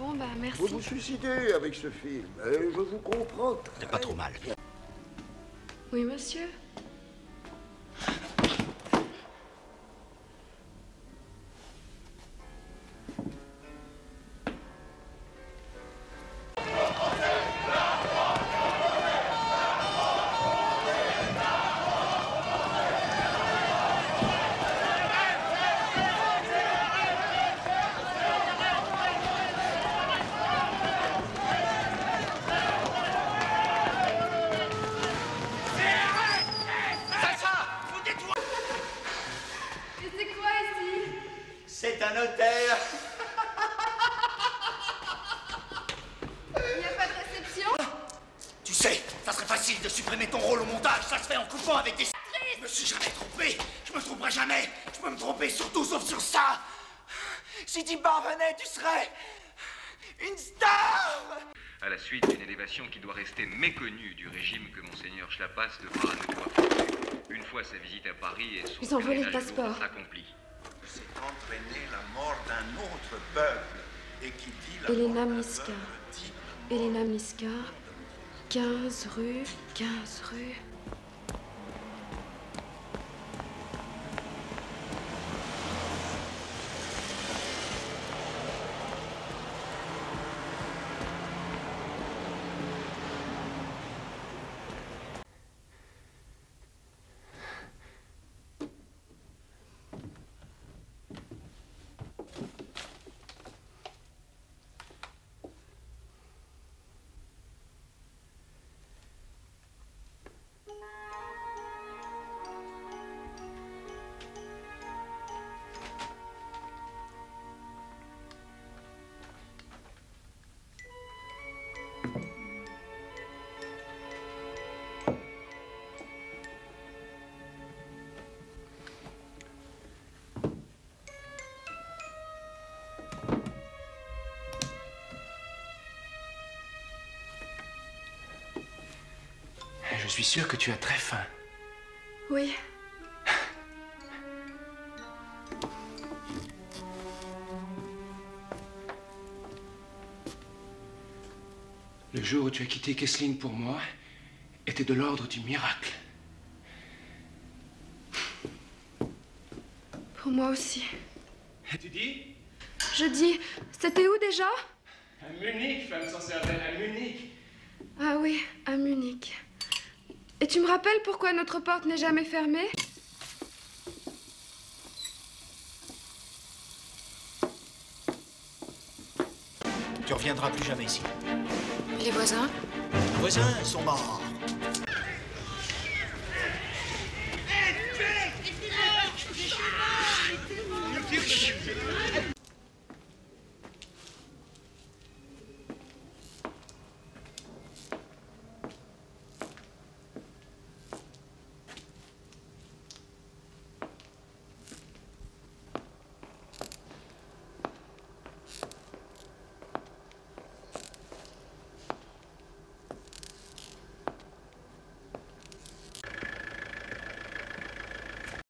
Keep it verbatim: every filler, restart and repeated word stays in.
Bon, bah, merci. Vous vous suicidez avec ce film, et je vous comprends. C'est pas trop mal. Oui, monsieur. C'est un notaire. Il n'y a pas de réception? Tu sais, ça serait facile de supprimer ton rôle au montage. Ça se fait en coupant avec des... Je me suis jamais trompé. Je me tromperai jamais. Je peux me tromper sur tout sauf sur ça. Si tu parvenais, tu serais une star. À la suite d'une élévation qui doit rester méconnue du régime que Monseigneur Schlapace devra ne doit faire. Une fois sa visite à Paris et son Ils ont volé le pèlerinage passeport. lourd accompli. C'est entraîner la mort d'un autre peuple et qui dit la Elena mort d'un Miska. peuple dit la mort. Elena Miska. quinze rue. quinze rue. Je suis sûr que tu as très faim. Oui. Le jour où tu as quitté Kessling pour moi était de l'ordre du miracle. Pour moi aussi. Tu dis? Je dis, c'était où déjà? À Munich, femme sans cervelle, à Munich. Ah oui, à Munich. Et tu me rappelles pourquoi notre porte n'est jamais fermée? Tu reviendras plus jamais ici. Les voisins? Les voisins sont morts.